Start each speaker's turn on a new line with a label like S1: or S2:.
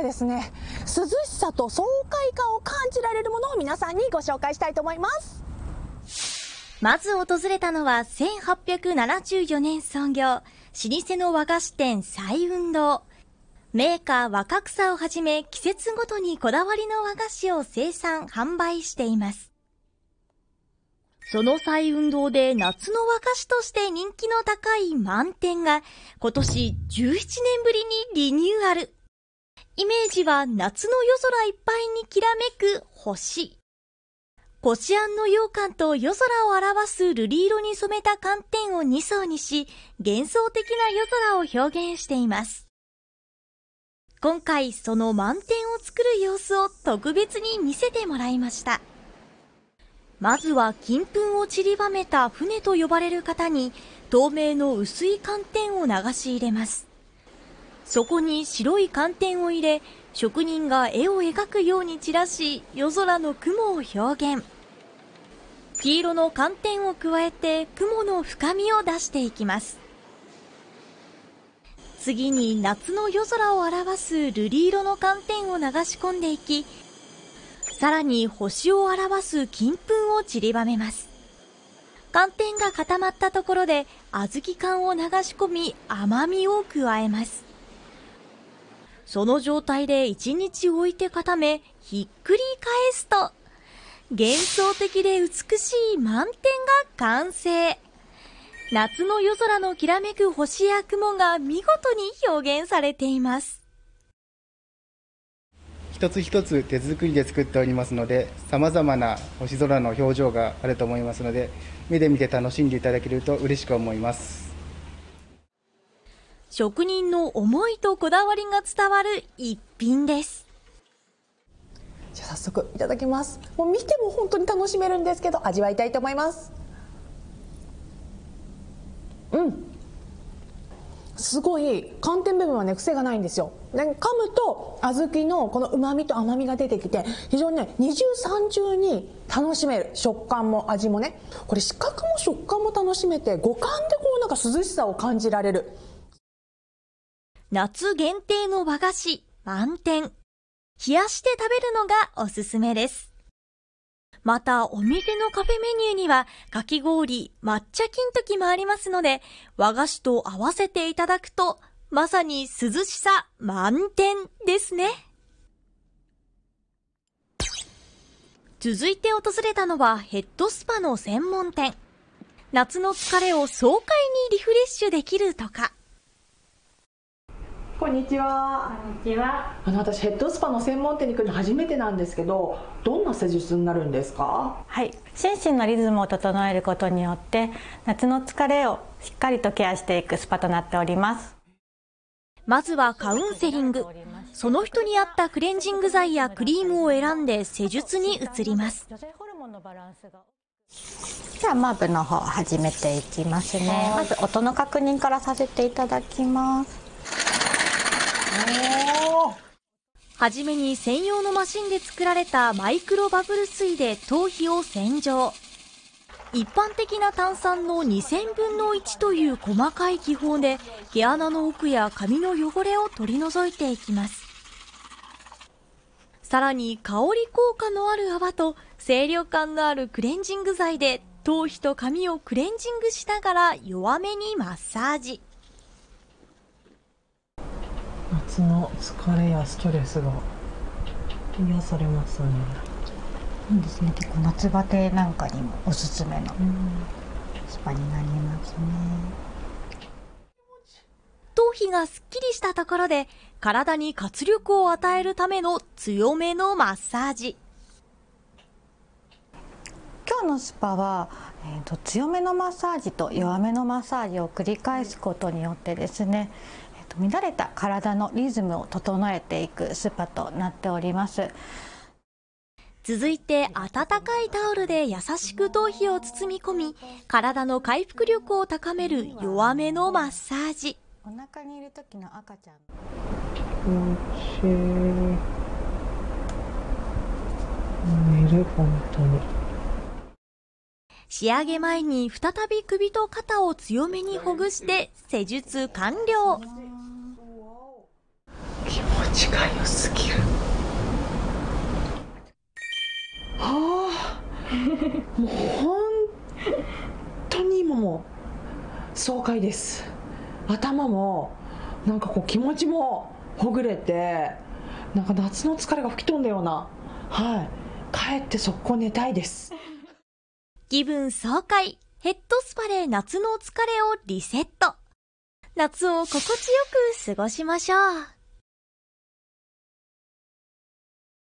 S1: はですね、涼しさと爽快感を感じられるものを皆さんにご紹介したいと思います。
S2: まず訪れたのは1874年創業、老舗の和菓子店彩雲堂。メーカー若草をはじめ季節ごとにこだわりの和菓子を生産販売しています。その彩雲堂で夏の和菓子として人気の高い満天が今年17年ぶりにリニューアル。イメージは夏の夜空いっぱいにきらめく星。こしあんの羊羹と夜空を表す瑠璃色に染めた寒天を2層にし、幻想的な夜空を表現しています。今回その満天を作る様子を特別に見せてもらいました。まずは金粉を散りばめた船と呼ばれる型に透明の薄い寒天を流し入れます。そこに白い寒天を入れ、職人が絵を描くように散らし、夜空の雲を表現。黄色の寒天を加えて雲の深みを出していきます。次に夏の夜空を表す瑠璃色の寒天を流し込んでいき、さらに星を表す金粉を散りばめます。寒天が固まったところで小豆缶を流し込み甘みを加えます。その状態で1日置いて固め、ひっくり返すと、幻想的で美しい満天が完成。夏の夜空のきらめく星や雲が見事に表現されています。
S3: 一つ一つ手作りで作っておりますので、様々な星空の表情があると思いますので、目で見て楽しんでいただけると嬉しく思います。
S2: 職人の思いとこだわりが伝わる一品です。
S1: じゃあ早速いただきます。もう見ても本当に楽しめるんですけど、味わいたいと思います。すごい寒天部分はね、癖がないんですよ。で噛むと小豆のこの旨味と甘みが出てきて、非常にね、二重三重に楽しめる。食感も味もね、これ視覚も食感も楽しめて、五感でこうなんか涼しさを感じられる。
S2: 夏限定の和菓子満天、冷やして食べるのがおすすめです。またお店のカフェメニューにはかき氷、抹茶金時もありますので、和菓子と合わせていただくとまさに涼しさ満点ですね。続いて訪れたのはヘッドスパの専門店。夏の疲れを爽快にリフレッシュできるとか。
S1: こんにちは。
S4: こんにちは。
S1: 私ヘッドスパの専門店に来るの初めてなんですけど、どんな施術になるんですか？
S4: はい、心身のリズムを整えることによって夏の疲れをしっかりとケアしていくスパとなっております。
S2: まずはカウンセリング。その人に合ったクレンジング剤やクリームを選んで施術に移ります。
S4: じゃあマーブの方始めていきますね。まず音の確認からさせていただきます。
S2: はじめに専用のマシンで作られたマイクロバブル水で頭皮を洗浄。一般的な炭酸の2000分の1という細かい気泡で毛穴の奥や髪の汚れを取り除いていきます。さらに香り効果のある泡と清涼感のあるクレンジング剤で頭皮と髪をクレンジングしながら弱めにマッサージ。
S1: 夏の疲れやストレスが癒されますね。
S4: そうですね、結構夏バテなんかにもおすすめのスパになりますね。
S2: 頭皮がすっきりしたところで体に活力を与えるための強めのマッサージ。
S4: 今日のスパは、強めのマッサージと弱めのマッサージを繰り返すことによってですね、乱れた体のリズムを整えていくスパとなっております。
S2: 続いて温かいタオルで優しく頭皮を包み込み、体の回復力を高める弱めのマッサージ。
S4: お腹にいる時の赤ちゃん、
S1: 気持ちいい。寝る、本当に。
S2: 仕上げ前に再び首と肩を強めにほぐして施術完了。
S1: 気持間違いよすぎる。はあ、もう本当に今もう爽快です。頭もなんかこう気持ちもほぐれて、なんか夏の疲れが吹き飛んだような、はい、帰って速攻寝たいです。
S2: 気分爽快、ヘッドスパで夏の疲れをリセット。夏を心地よく過ごしましょう。